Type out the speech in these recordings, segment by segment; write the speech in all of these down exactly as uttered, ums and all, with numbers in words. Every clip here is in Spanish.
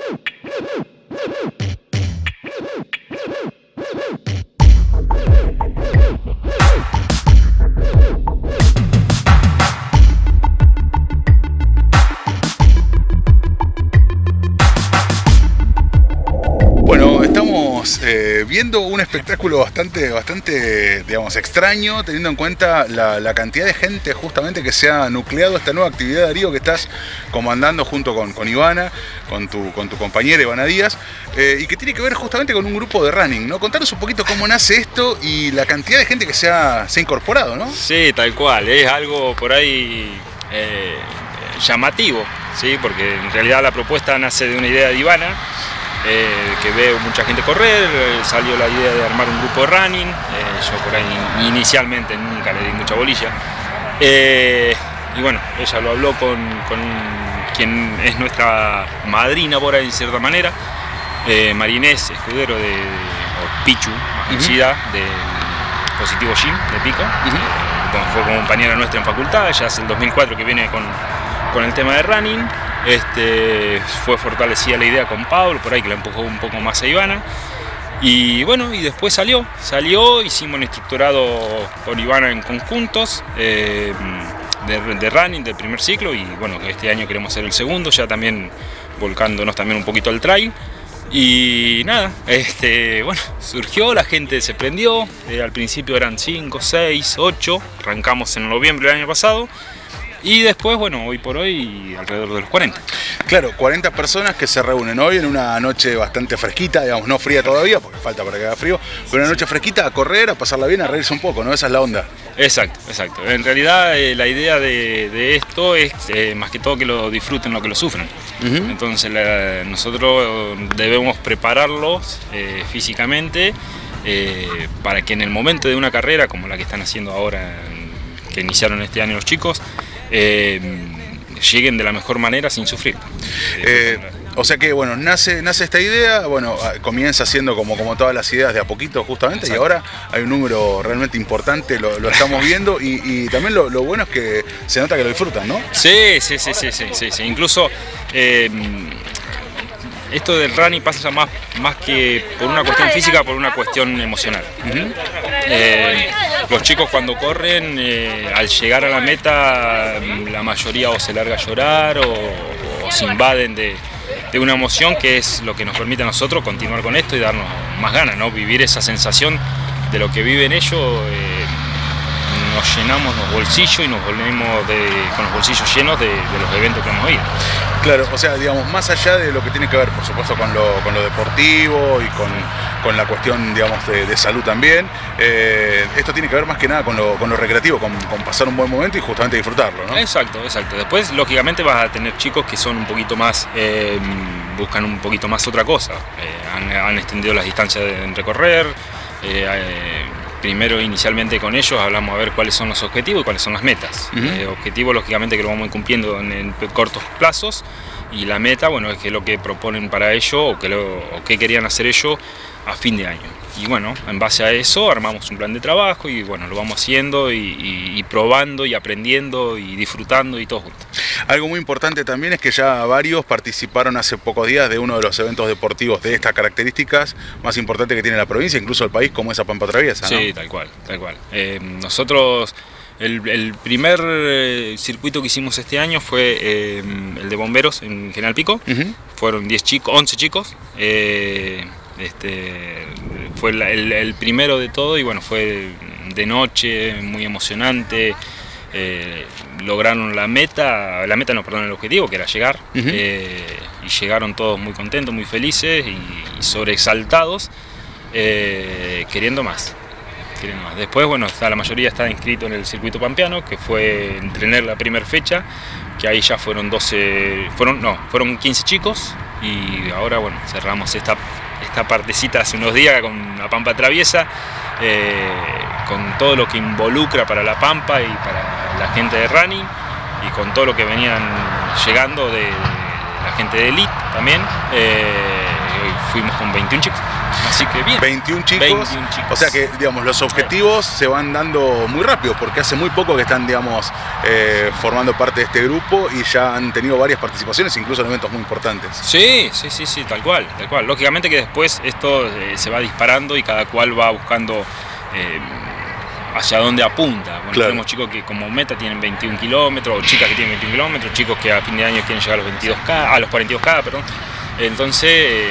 Eh, viendo un espectáculo bastante, bastante, digamos, extraño, teniendo en cuenta la, la cantidad de gente justamente que se ha nucleado esta nueva actividad, Darío, que estás comandando junto con, con Ivana, con tu, con tu compañera Ivana Díaz, eh, y que tiene que ver justamente con un grupo de running, ¿no? Contanos un poquito cómo nace esto y la cantidad de gente que se ha, se ha incorporado, ¿no? Sí, tal cual, es algo por ahí eh, llamativo, ¿sí? Porque en realidad la propuesta nace de una idea de Ivana. Eh, que ve mucha gente correr, eh, salió la idea de armar un grupo de running, eh, yo por ahí inicialmente nunca le di mucha bolilla, eh, y bueno, ella lo habló con, con quien es nuestra madrina por ahí en cierta manera, eh, Marinés Escudero de, o Pichu, más conocida, uh-huh. del Positivo Gym de Pico, uh-huh. eh, bueno, fue compañera nuestra en facultad, ella hace el dos mil cuatro que viene con, con el tema de running. Este, fue fortalecida la idea con Pablo, por ahí que la empujó un poco más a Ivana. Y bueno, y después salió, salió, hicimos un estructurado con Ivana en conjuntos eh, de, de running del primer ciclo y bueno, este año queremos hacer el segundo, ya también volcándonos también un poquito al trail. Y nada, este, bueno, surgió, la gente se prendió, eh, al principio eran cinco, seis, ocho, arrancamos en noviembre del año pasado. Y después, bueno, hoy por hoy, alrededor de los cuarenta. Claro, cuarenta personas que se reúnen hoy en una noche bastante fresquita, digamos, no fría todavía, porque falta para que haga frío, pero una noche fresquita a correr, a pasarla bien, a reírse un poco, ¿no? Esa es la onda. Exacto, exacto. En realidad, eh, la idea de, de esto es, eh, más que todo, que lo disfruten lo que lo sufren. Uh-huh. Entonces, la, nosotros debemos prepararlos eh, físicamente eh, para que en el momento de una carrera, como la que están haciendo ahora, que iniciaron este año los chicos, Eh, lleguen de la mejor manera sin sufrir. Eh, o sea que bueno, nace, nace esta idea, bueno, comienza siendo como, como todas las ideas de a poquito justamente. Exacto. Y ahora hay un número realmente importante, lo, lo estamos viendo y, y también lo, lo bueno es que se nota que lo disfrutan, ¿no? Sí, sí, sí, sí, sí, sí, sí. Incluso eh, esto del running pasa más, más que por una cuestión física, por una cuestión emocional. Uh-huh. eh, los chicos cuando corren, eh, al llegar a la meta, la mayoría o se larga a llorar o, o se invaden de, de una emoción que es lo que nos permite a nosotros continuar con esto y darnos más ganas, ¿no? Vivir esa sensación de lo que viven ellos. Eh, nos llenamos los bolsillos y nos volvemos de, con los bolsillos llenos de, de los eventos que hemos ido. Claro, o sea, digamos, más allá de lo que tiene que ver, por supuesto, con lo, con lo deportivo y con, con la cuestión, digamos, de, de salud también, eh, esto tiene que ver más que nada con lo, con lo recreativo, con, con pasar un buen momento y justamente disfrutarlo, ¿no? Exacto, exacto. Después, lógicamente, vas a tener chicos que son un poquito más, eh, buscan un poquito más otra cosa. Eh, han, han extendido las distancias en recorrer, eh, eh, primero, inicialmente con ellos, hablamos a ver cuáles son los objetivos y cuáles son las metas. Uh-huh. eh, objetivos, lógicamente, que lo vamos a ir cumpliendo en, en cortos plazos, y la meta, bueno, es que lo que proponen para ellos o que, lo, o que querían hacer ellos a fin de año. Y bueno, en base a eso armamos un plan de trabajo y bueno, lo vamos haciendo y, y, y probando y aprendiendo y disfrutando y todo junto. Algo muy importante también es que ya varios participaron hace pocos días de uno de los eventos deportivos de estas características más importantes que tiene la provincia, incluso el país, como esa Pampa Traviesa, ¿no? Sí, tal cual, tal cual. Eh, nosotros, el, el primer eh, circuito que hicimos este año fue eh, el de bomberos en General Pico. Uh-huh. Fueron diez chicos, once chicos. Eh, Este, fue el, el, el primero de todo y bueno, fue de noche, muy emocionante. Eh, lograron la meta, la meta no, perdón, el objetivo, que era llegar. Uh-huh. eh, y llegaron todos muy contentos, muy felices y, y sobreexaltados, eh, queriendo más, queriendo más. Después, bueno, está, la mayoría está inscrito en el circuito pampeano, que fue entrenar la primera fecha, que ahí ya fueron doce, fueron, no, fueron quince chicos y ahora, bueno, cerramos esta esta partecita hace unos días con la Pampa Traviesa, eh, con todo lo que involucra para la Pampa y para la gente de running y con todo lo que venían llegando de, de la gente de Elite también. Eh, fuimos con veintiún chicos. Así que bien. veintiún chicos. veintiún chicos. O sea que, digamos, los objetivos se van dando muy rápido, porque hace muy poco que están, digamos, eh, formando parte de este grupo y ya han tenido varias participaciones, incluso en eventos muy importantes. Sí, sí, sí, sí, tal cual, tal cual. Lógicamente que después esto eh, se va disparando y cada cual va buscando eh, hacia dónde apunta. Bueno, claro. Tenemos chicos que como meta tienen veintiún kilómetros, o chicas que tienen veintiún kilómetros, chicos que a fin de año quieren llegar a los veintidós K, a los cuarenta y dos K, perdón. Entonces eh,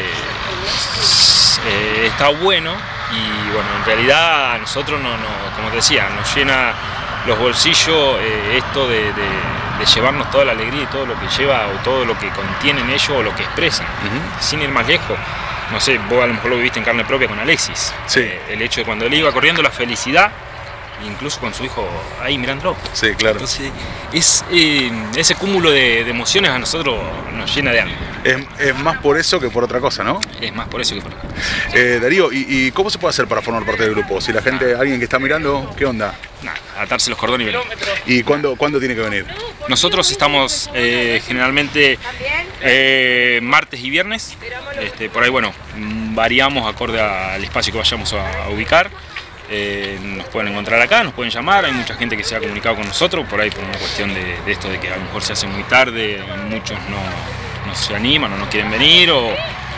eh, está bueno y bueno, en realidad a nosotros no, no, como te decía, nos llena los bolsillos eh, esto de, de, de llevarnos toda la alegría y todo lo que lleva o todo lo que contienen ellos o lo que expresan. Uh-huh. Sin ir más lejos, no sé, vos a lo mejor lo viviste en carne propia con Alexis. Sí. Eh, el hecho de cuando él iba corriendo, la felicidad, incluso con su hijo ahí mirando. Sí, claro. Entonces, es, eh, ese cúmulo de, de emociones a nosotros nos llena de algo. Es, es más por eso que por otra cosa, ¿no? Es más por eso que por otra cosa. Eh, Darío, ¿y, ¿y cómo se puede hacer para formar parte del grupo? Si la gente, alguien que está mirando, ¿qué onda? Nada, atarse los cordones y venir. ¿Y cuándo, cuándo tiene que venir? Nosotros estamos eh, generalmente eh, martes y viernes. Este, por ahí, bueno, variamos acorde al espacio que vayamos a, a ubicar. Eh, nos pueden encontrar acá, nos pueden llamar, hay mucha gente que se ha comunicado con nosotros, por ahí por una cuestión de, de esto de que a lo mejor se hace muy tarde, muchos no, no se animan o no quieren venir o, o,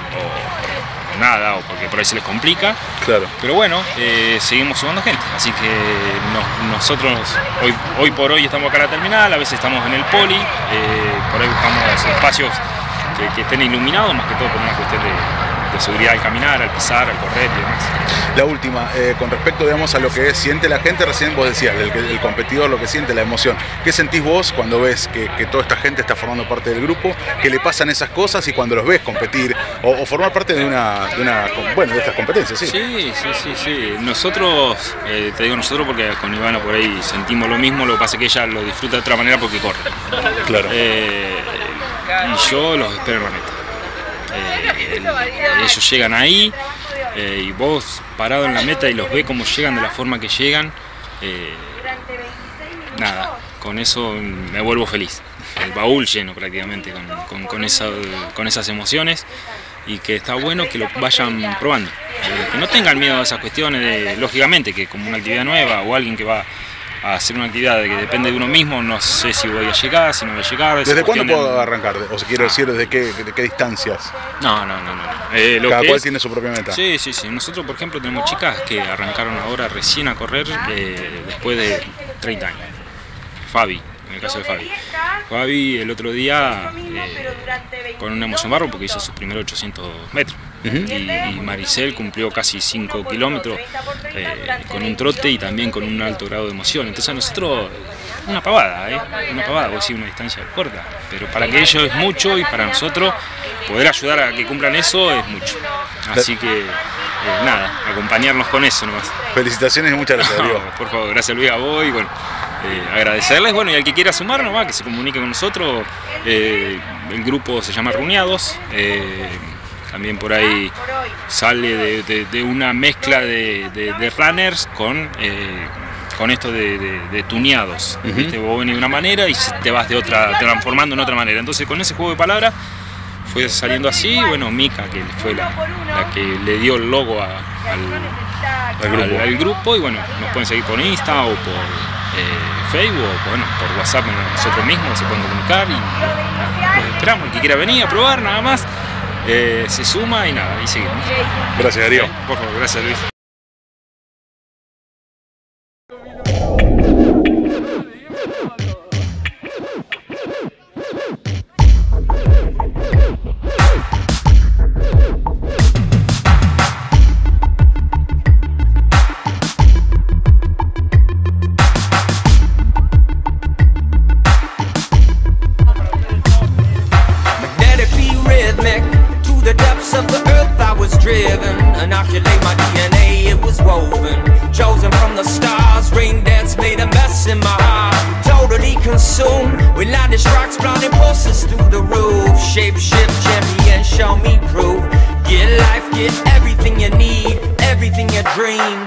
o nada, o porque por ahí se les complica. Claro. Pero bueno, eh, seguimos sumando gente, así que nos, nosotros hoy, hoy por hoy estamos acá en la terminal, a veces estamos en el poli, eh, por ahí buscamos espacios que, que estén iluminados, más que todo por una cuestión de, de seguridad al caminar, al pisar, al correr y demás. La última, eh, con respecto, digamos, a lo que siente la gente, recién vos decías, el, el competidor, lo que siente, la emoción. ¿Qué sentís vos cuando ves que, que toda esta gente está formando parte del grupo, que le pasan esas cosas y cuando los ves competir o, o formar parte de una, de una, bueno, de estas competencias? Sí, sí, sí, sí. sí. Nosotros, eh, te digo nosotros porque con Ivana por ahí sentimos lo mismo, lo que pasa es que ella lo disfruta de otra manera porque corre. Claro. Eh, y yo los espero en la meta. Eh, el, ellos llegan ahí eh, y vos parado en la meta y los ves como llegan de la forma que llegan, eh, nada, con eso me vuelvo feliz. El baúl lleno prácticamente con, con, con, esa, con esas emociones y que está bueno que lo vayan probando, eh, que no tengan miedo a esas cuestiones de, lógicamente que como una actividad nueva o alguien que va a hacer una actividad que depende de uno mismo, no sé si voy a llegar, si no voy a llegar. ¿Desde cuándo puedo de... arrancar? O si quiero decir, ¿desde qué, de qué distancias? No, no, no. no. Eh, lo Cada que cual es... tiene su propia meta. Sí, sí, sí. Nosotros, por ejemplo, tenemos chicas que arrancaron ahora recién a correr eh, después de treinta años. Fabi, en el caso de Fabi. Fabi el otro día eh, con una emoción barro porque hizo sus primeros ochocientos metros. Uh-huh. y, y Maricel cumplió casi cinco kilómetros eh, con un trote y también con un alto grado de emoción. Entonces a nosotros, una pavada, ¿eh? una pavada, vos decís una distancia corta, pero para que ellos es mucho y para nosotros poder ayudar a que cumplan eso es mucho. Así que eh, nada, acompañarnos con eso nomás. Felicitaciones y muchas gracias, Diego. No, por favor, gracias Luis a vos y bueno, eh, agradecerles, bueno, y al que quiera sumar nomás, que se comunique con nosotros. Eh, el grupo se llama Runeados. Eh, También por ahí sale de, de, de una mezcla de, de, de runners con, eh, con esto de, de, de tuneados. Uh-huh. ¿Viste? Vos venís de una manera y te vas de otra, transformando en otra manera. Entonces con ese juego de palabras fue saliendo así. Bueno, Mica, que fue la, la que le dio el logo a, al, al, grupo. Al, al grupo. Y bueno, nos pueden seguir por Insta o por eh, Facebook o bueno, por WhatsApp nosotros mismos se pueden comunicar. Y nada, los esperamos. El que quiera venir a probar nada más. Eh, se suma y nada, y seguimos. Gracias, Darío. Sí, por favor, gracias, Luis. Of the earth I was driven, inoculate my D N A, it was woven, chosen from the stars, rain dance made a mess in my heart, totally consumed, with lightning strikes, blinding pulses through the roof, shape shift champion, show me proof, get life, get everything you need, everything you dream,